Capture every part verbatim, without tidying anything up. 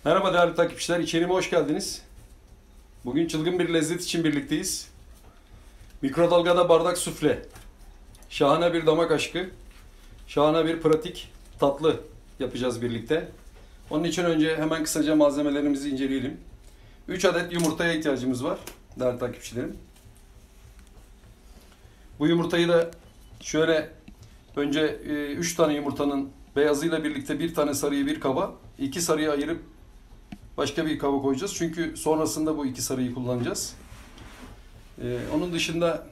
Merhaba değerli takipçiler, içeriğime hoş geldiniz. Bugün çılgın bir lezzet için birlikteyiz. Mikrodalgada bardak sufle. Şahane bir damak aşkı. Şahane bir pratik tatlı yapacağız birlikte. Onun için önce hemen kısaca malzemelerimizi inceleyelim. üç adet yumurtaya ihtiyacımız var değerli takipçilerim. Bu yumurtayı da şöyle önce üç tane yumurtanın beyazıyla birlikte bir tane sarıyı bir kaba, iki sarıyı ayırıp başka bir kaba koyacağız. Çünkü sonrasında bu iki sarıyı kullanacağız. Ee, onun dışında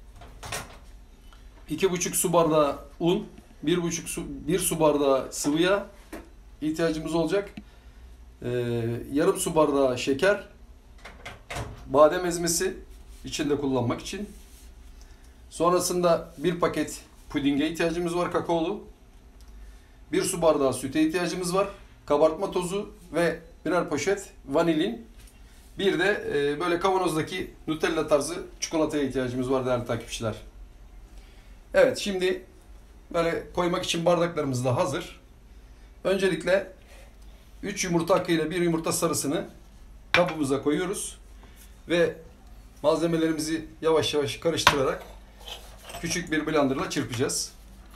iki buçuk su bardağı un, bir buçuk su, bir su bardağı sıvı yağ ihtiyacımız olacak. Ee, yarım su bardağı şeker, badem ezmesi içinde kullanmak için. Sonrasında bir paket pudinge ihtiyacımız var, kakaolu. Bir su bardağı süte ihtiyacımız var. Kabartma tozu ve birer poşet vanilin. Bir de e, böyle kavanozdaki Nutella tarzı çikolataya ihtiyacımız var değerli takipçiler. Evet, şimdi böyle koymak için bardaklarımız da hazır. Öncelikle üç yumurta akıyla bir yumurta sarısını kabımıza koyuyoruz. Ve malzemelerimizi yavaş yavaş karıştırarak küçük bir blenderla çırpacağız.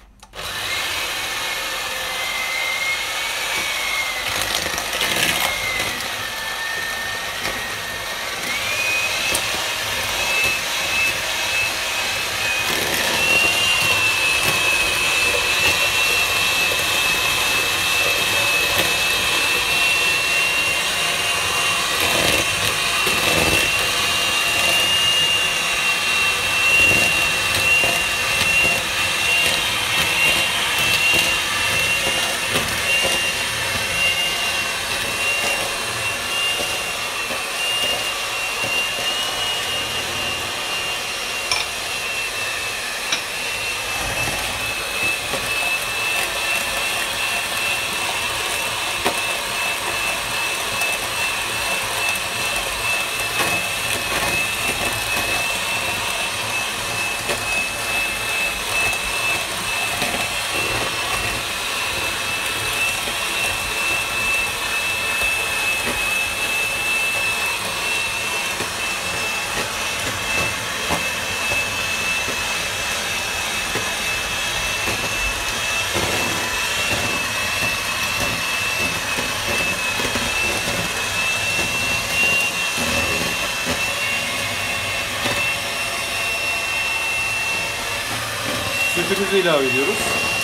Sütümüzü ilave ediyoruz.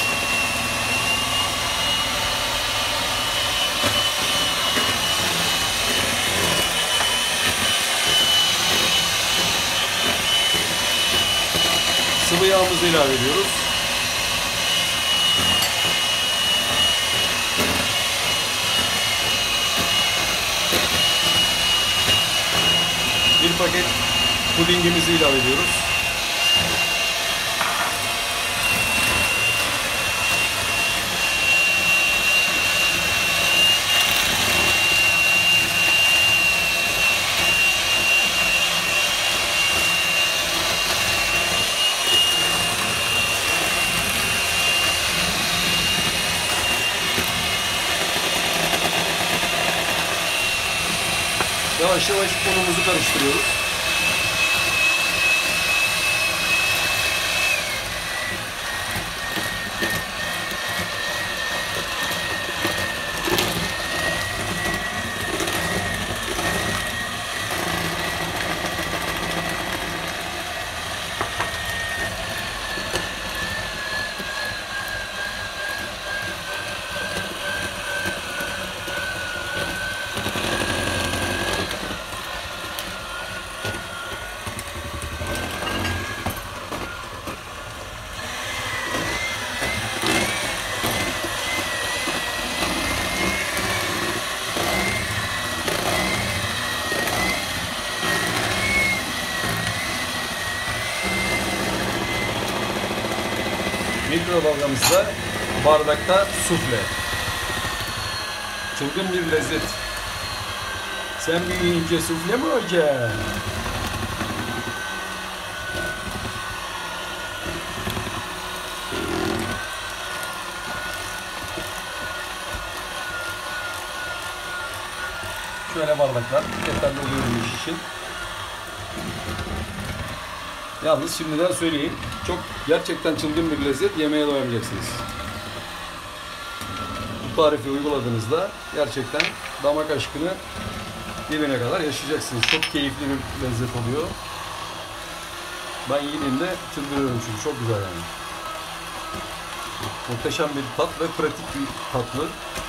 Sıvı yağımızı ilave ediyoruz. Bir paket pudingimizi ilave ediyoruz. Yavaş yavaş unumuzu karıştırıyoruz. Mikrodalgamızda bardakta sufle. Çılgın bir lezzet. Sen büyüyünce sufle mi olacaksın? şöyle bardaklar yeterli oluyor bu iş için. Yalnız şimdiden söyleyeyim, çok gerçekten çılgın bir lezzet, yemeğe doyamayacaksınız. Bu tarifi uyguladığınızda gerçekten damak aşkını dibine kadar yaşayacaksınız. Çok keyifli bir lezzet oluyor. Ben yediğimde çıldırıyorum çünkü çok güzel yani. Muhteşem bir tat ve pratik bir tatlı.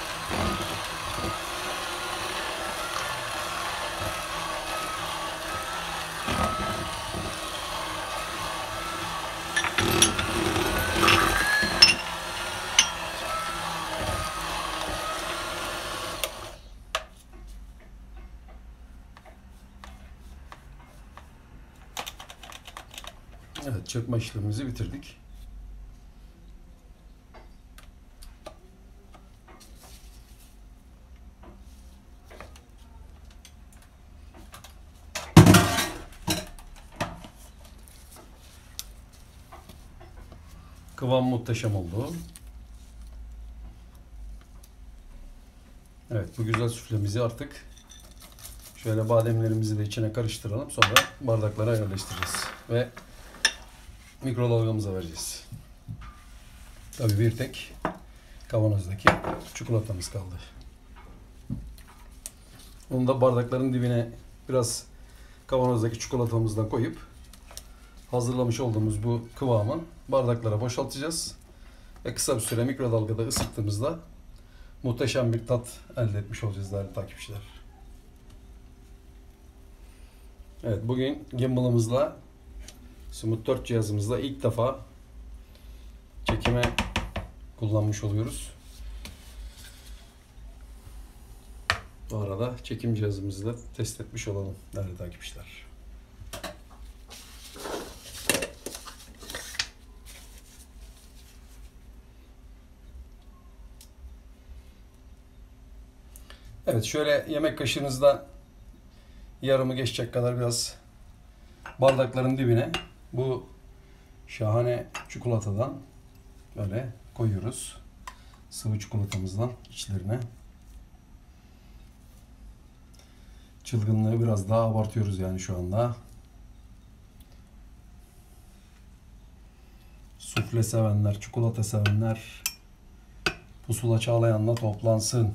Evet, çırpma işlemimizi bitirdik. Kıvam muhteşem oldu. Evet, bu güzel suflemizi artık şöyle bademlerimizi de içine karıştıralım. Sonra bardaklara yerleştireceğiz. Ve mikrodalgamıza vereceğiz. Tabii bir tek kavanozdaki çikolatamız kaldı. Onu da bardakların dibine biraz kavanozdaki çikolatamızdan koyup hazırlamış olduğumuz bu kıvamı bardaklara boşaltacağız. Ve kısa bir süre mikrodalgada ısıttığımızda muhteşem bir tat elde etmiş olacağız değerli takipçiler. Evet, bugün gimbal'ımızla, Smooth dört cihazımızla ilk defa çekime kullanmış oluyoruz. Bu arada çekim cihazımızı da test etmiş olalım değerli takipçiler. Evet, şöyle yemek kaşığınızda yarımı geçecek kadar biraz bardakların dibine bu şahane çikolatadan böyle koyuyoruz. Sıvı çikolatamızdan içlerine. Çılgınlığı biraz daha abartıyoruz yani şu anda. Sufle sevenler, çikolata sevenler Pusula Çağlayan'la toplansın.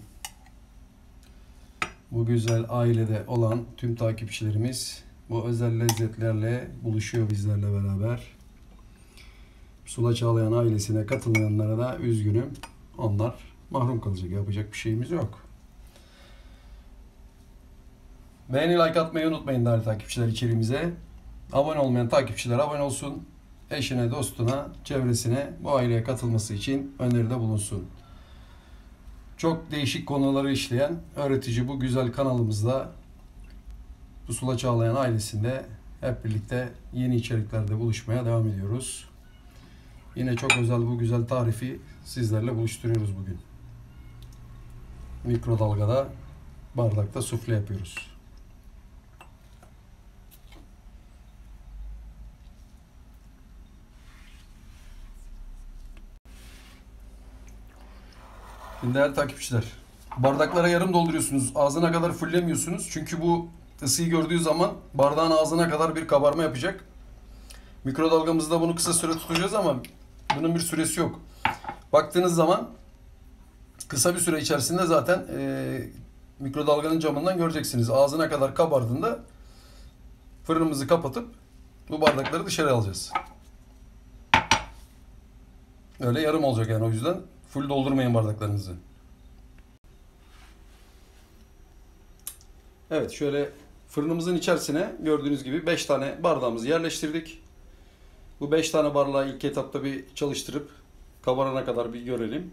Bu güzel ailede olan tüm takipçilerimiz bu özel lezzetlerle buluşuyor bizlerle beraber. Pusula Çağlayan ailesine katılmayanlara da üzgünüm. Onlar mahrum kalacak. Yapacak bir şeyimiz yok. Beğeni, like atmayı unutmayın değerli takipçiler içeriğimize. Abone olmayan takipçiler abone olsun. Eşine, dostuna, çevresine bu aileye katılması için öneride bulunsun. Çok değişik konuları işleyen öğretici bu güzel kanalımızda Pusula Çağlayan ailesinde hep birlikte yeni içeriklerde buluşmaya devam ediyoruz. Yine çok özel bu güzel tarifi sizlerle buluşturuyoruz bugün. Mikrodalgada bardakta sufle yapıyoruz. Şimdi değerli takipçiler, bardaklara yarım dolduruyorsunuz. Ağzına kadar fullemiyorsunuz. Çünkü bu ısıyı gördüğü zaman bardağın ağzına kadar bir kabarma yapacak. Mikrodalgamızda bunu kısa süre tutacağız ama bunun bir süresi yok. Baktığınız zaman kısa bir süre içerisinde zaten e, mikrodalganın camından göreceksiniz. Ağzına kadar kabardığında fırınımızı kapatıp bu bardakları dışarı alacağız. Öyle yarım olacak yani, o yüzden full doldurmayın bardaklarınızı. Evet, şöyle fırınımızın içerisine gördüğünüz gibi beş tane bardağımızı yerleştirdik. Bu beş tane bardağı ilk etapta bir çalıştırıp kabarana kadar bir görelim.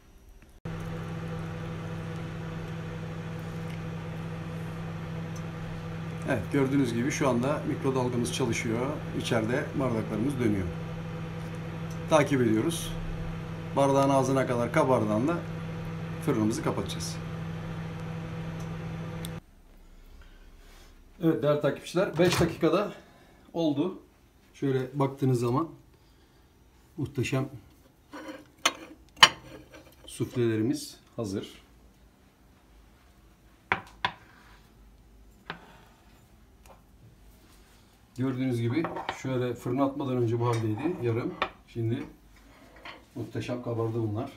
Evet, gördüğünüz gibi şu anda mikrodalgamız çalışıyor. İçeride bardaklarımız dönüyor. Takip ediyoruz. Bardağın ağzına kadar kabardığında fırınımızı kapatacağız. Evet değerli takipçiler, beş dakikada oldu. Şöyle baktığınız zaman muhteşem suflelerimiz hazır. Gördüğünüz gibi şöyle fırına atmadan önce bu haldeydi. Yarım. Şimdi muhteşem kabardı bunlar.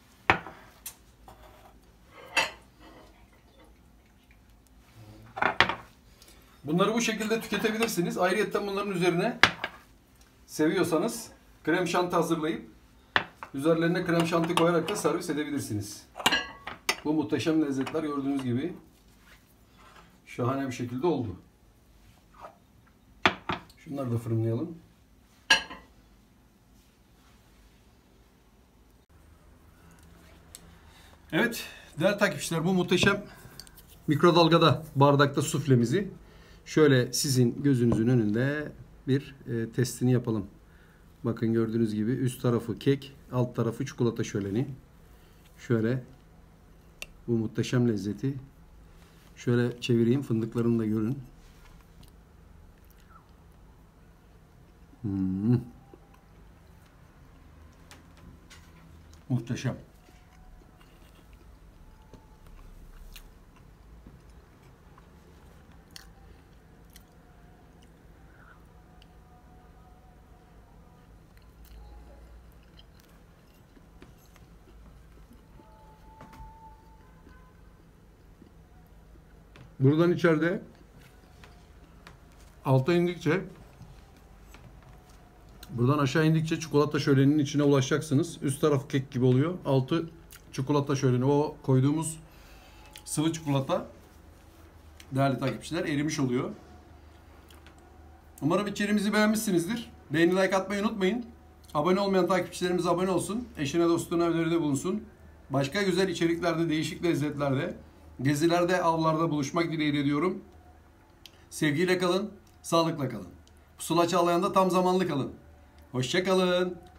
Bunları bu şekilde tüketebilirsiniz. Ayrıca bunların üzerine seviyorsanız krem şanti hazırlayıp üzerlerine krem şanti koyarak da servis edebilirsiniz. Bu muhteşem lezzetler gördüğünüz gibi şahane bir şekilde oldu. Şunları da fırınlayalım. Evet değerli takipçiler, bu muhteşem mikrodalgada bardakta suflemizi şöyle sizin gözünüzün önünde bir e, testini yapalım. Bakın gördüğünüz gibi üst tarafı kek, alt tarafı çikolata şöleni. Şöyle bu muhteşem lezzeti şöyle çevireyim, fındıklarını da görün. Hmm. Muhteşem. Buradan içeride alta indikçe, buradan aşağı indikçe çikolata şöleninin içine ulaşacaksınız. Üst taraf kek gibi oluyor. Altı çikolata şöleni. O koyduğumuz sıvı çikolata değerli takipçiler erimiş oluyor. Umarım içeriğimizi beğenmişsinizdir. Beğeni, like atmayı unutmayın. Abone olmayan takipçilerimiz abone olsun. Eşine dostuna öneride bulunsun. Başka güzel içeriklerde, değişik lezzetlerde, gezilerde, avlarda buluşmak dileğiyle diyorum. Sevgiyle kalın, sağlıkla kalın. Pusula Çağlayan'da tam zamanlı kalın. Hoşça kalın.